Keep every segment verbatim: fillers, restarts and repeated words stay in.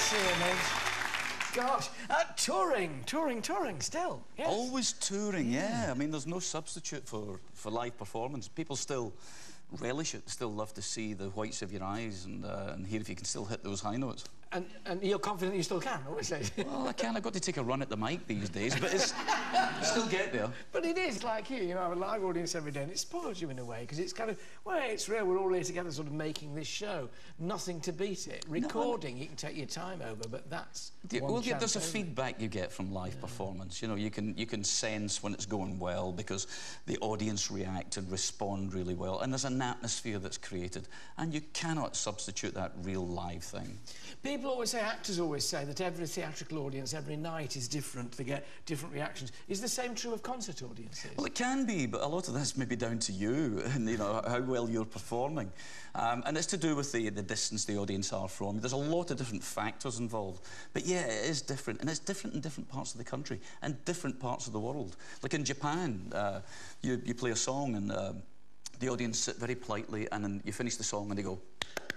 see you, Midge. Gosh, uh, touring, touring, touring still. Yes. Always touring, yeah. yeah. I mean, there's no substitute for, for live performance. People still relish it, still love to see the whites of your eyes and, uh, and hear if you can still hit those high notes. And, and you're confident you still can, obviously? Well, I can. I've got to take a run at the mic these days, but it's still get there. But it is like you, you know, have a live audience every day, and it spoils you in a way, because it's kind of, well, it's real, we're all here together sort of making this show. Nothing to beat it. Recording, no, you can take your time over, but that's the, one well, yeah, there's a over. feedback you get from live yeah. performance. You know, you can, you can sense when it's going well, because the audience react and respond really well, and there's an atmosphere that's created, and you cannot substitute that real live thing. People always say, actors always say, that every theatrical audience, every night is different. They get different reactions. Is the same true of concert audiences? Well, it can be, but a lot of that's maybe down to you and, you know, how well you're performing. Um, and it's to do with the, the distance the audience are from you. There's a lot of different factors involved. But yeah, it is different, and it's different in different parts of the country and different parts of the world. Like in Japan, uh, you, you play a song and uh, the audience sit very politely, and then you finish the song and they go,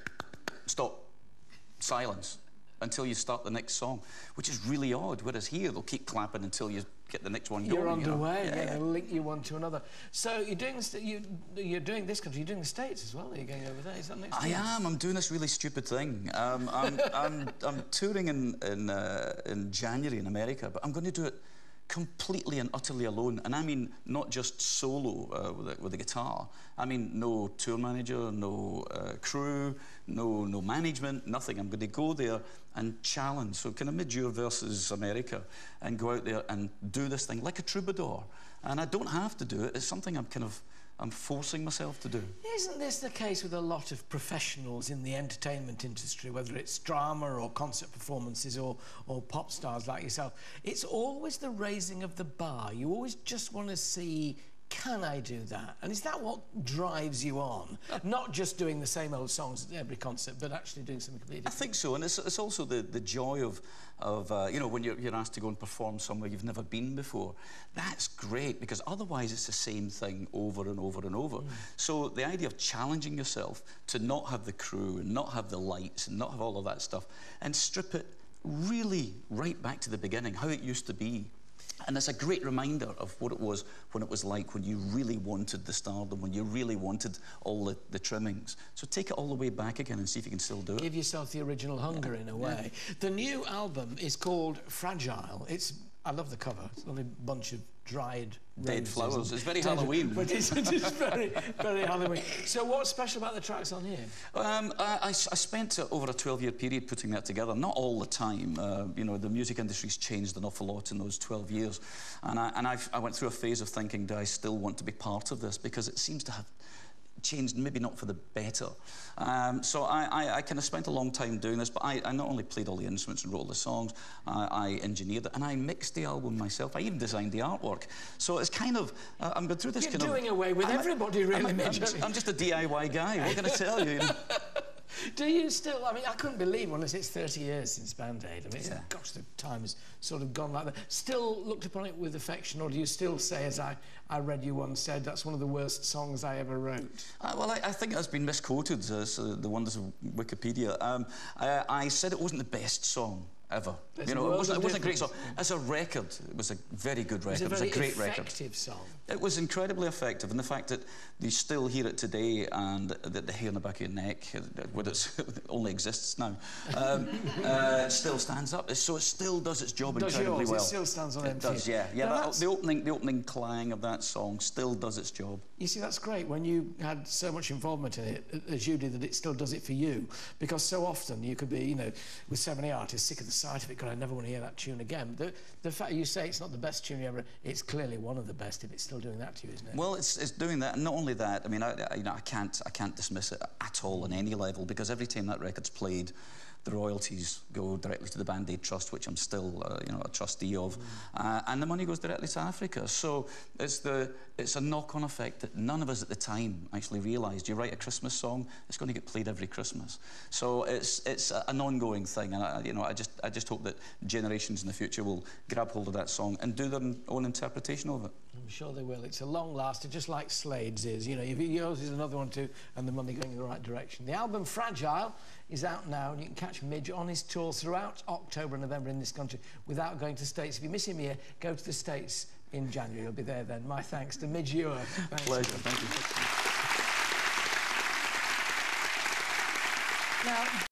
stop, silence, until you start the next song, which is really odd. Whereas here, they'll keep clapping until you get the next one going. You're underway, you know? yeah. yeah, they'll link you one to another. So you're doing this, you, you're doing this country, you're doing the States as well. Are you going over there? Is that next? I year? am. I'm doing this really stupid thing. Um, I'm, I'm, I'm touring in in, uh, in January in America, but I'm going to do it completely and utterly alone. And I mean not just solo uh, with, the, with the guitar. I mean no tour manager, no uh, crew, no no management, nothing. I'm going to go there and challenge. So kind of Midge Ure versus America, and go out there and do this thing like a troubadour. And I don't have to do it. It's something I'm kind of I'm forcing myself to do. Isn't this the case with a lot of professionals in the entertainment industry, whether it's drama or concert performances or, or pop stars like yourself? It's always the raising of the bar. You always just want to see, can I do that? And is that what drives you on? Not just doing the same old songs at every concert, but actually doing something completely different? I think so, and it's, it's also the, the joy of, of uh, you know, when you're, you're asked to go and perform somewhere you've never been before. That's great, because otherwise it's the same thing over and over and over. Mm. So the idea of challenging yourself to not have the crew, and not have the lights, and not have all of that stuff, and strip it really right back to the beginning, how it used to be. And it's a great reminder of what it was when it was like when you really wanted the stardom, when you really wanted all the, the trimmings. So take it all the way back again and see if you can still do it. Give yourself the original hunger, yeah. in a way. Yeah. The new album is called Fragile. It's, I love the cover. It's a lovely bunch of dried dead flowers. It's very dead, Halloween. But it's, it's very, very Halloween. So what's special about the tracks on here? Um, I, I, I spent uh, over a twelve-year period putting that together. Not all the time. Uh, you know, the music industry's changed an awful lot in those twelve years. And, I, and I've, I went through a phase of thinking, do I still want to be part of this? Because it seems to have changed, maybe not for the better. Um, so I, I, I kind of spent a long time doing this, but I, I not only played all the instruments and wrote all the songs, I, I engineered it, and I mixed the album myself. I even designed the artwork. So it's kind of, uh, I'm going through this You're kind of... You're doing away with I'm everybody, really, I'm, I'm, just, I'm just a D I Y guy. What can I tell you? You know? Do you still, I mean, I couldn't believe, honestly, it's thirty years since Band Aid. I mean, it's, yeah. gosh, the time has sort of gone like that. Still looked upon it with affection, or do you still say, as I, I read you once said, that's one of the worst songs I ever wrote? Uh, well, I, I think that's been misquoted, as uh, the wonders of Wikipedia. Um, I, I said it wasn't the best song ever. There's you know, it wasn't, it wasn't a great difference. song. As a record, it was a very good record. It was a, it was a great record. effective song. It was incredibly effective, and the fact that you still hear it today, and that the hair on the back of your neck, where it only exists now, um, uh, still stands up. So it still does its job does incredibly yours? well. It still stands on It M T V. does, yeah. Yeah, Now that, the opening, the opening clang of that song still does its job. You see, that's great when you had so much involvement in it, as you did, that it still does it for you. Because so often you could be, you know, with so many artists, sick of the sight of it, God, I never want to hear that tune again. The, the fact you say it's not the best tune you ever, it's clearly one of the best if it's still doing that to you, isn't it? Well, it's, it's doing that, and not only that, I mean, I, I, you know, I can't, I can't dismiss it at all on any level, because every time that record's played, the royalties go directly to the Band Aid Trust, which I'm still, uh, you know, a trustee of, mm. uh, and the money goes directly to Africa. So it's the it's a knock-on effect that none of us at the time actually realised. You write a Christmas song, it's going to get played every Christmas. So it's it's an ongoing thing, and I, you know, I just I just hope that generations in the future will grab hold of that song and do their own interpretation of it. I'm sure they will. It's a long laster, just like Slade's is. You know, yours is another one too, and the money going in the right direction. The album Fragile is out now, and you can catch Midge on his tour throughout October and November in this country without going to the States. If you miss him here, go to the States in January. He'll be there then. My thanks to Midge Ure. Thanks. Pleasure. Thank you. Now,